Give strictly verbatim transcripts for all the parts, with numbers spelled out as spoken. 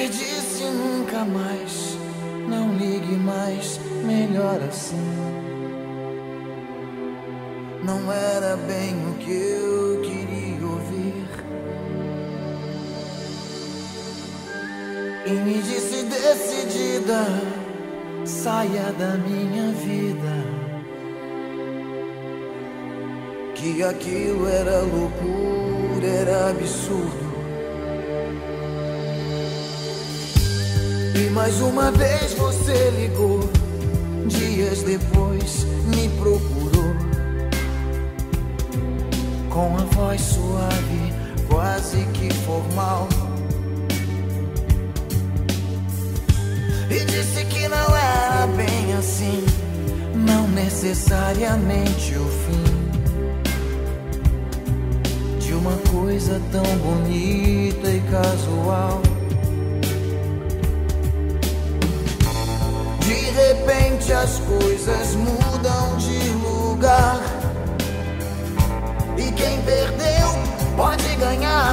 me disse nunca mais, não ligue mais, melhor assim. Não era bem o que eu queria ouvir. E me disse decidida, saia da minha vida, que aquilo era loucura, era absurdo. E mais uma vez você ligou, dias depois me procurou, com a voz suave, quase que formal, e disse que não era bem assim, não necessariamente o fim de uma coisa tão bonita e casual. De repente as coisas mudam de lugar, e quem perdeu pode ganhar.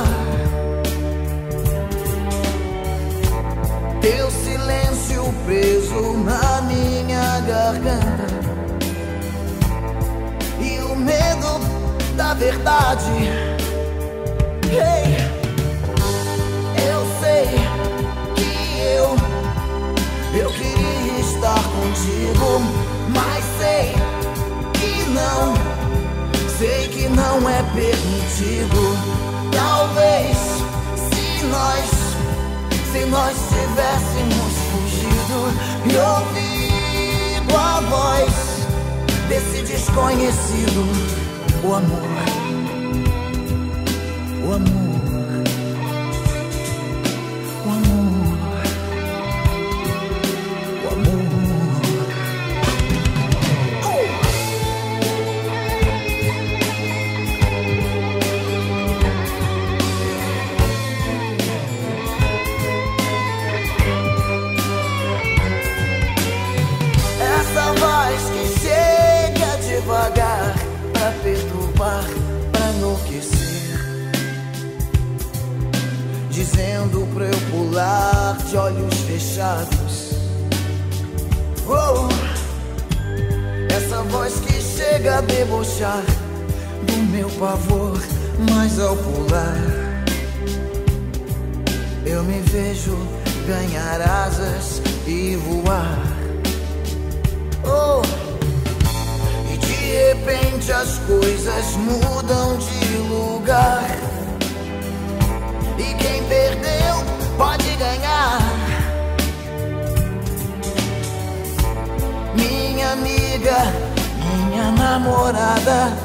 Teu silêncio preso na minha garganta, e o medo da verdade. Hey, eu sei que eu, eu queria estar contigo, mas sei que não, sei que não é permitido. Talvez se nós, se nós tivéssemos fugido e ouvido a voz desse desconhecido, o amor, o amor, o amor, o amor. Essa voz que chega devagar pra perturbar, pra enlouquecer, dizendo pra eu pular de olhos fechados. Oh, essa voz que chega a debochar do meu pavor, mas ao pular eu me vejo ganhar asas e voar. Oh, e de repente as coisas mudam de lugar, e quem perdeu pode ganhar. Minha amiga, minha namorada,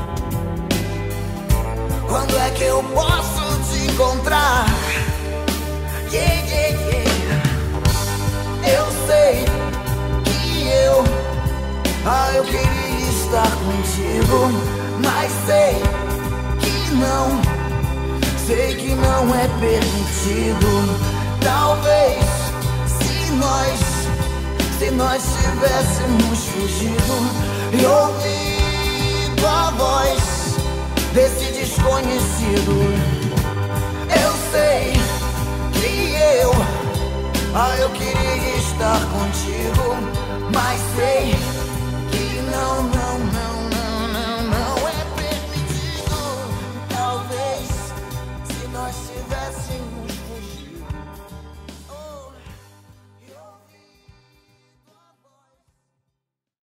quando é que eu posso te encontrar? Yeah, yeah, yeah. Eu sei que eu, ah, eu queria estar contigo, mas sei que não, sei que não é permitido. Talvez se nós, se nós tivéssemos fugido e ouvido a voz desse desconhecido. Eu sei que eu, ah, eu queria estar contigo, mas sei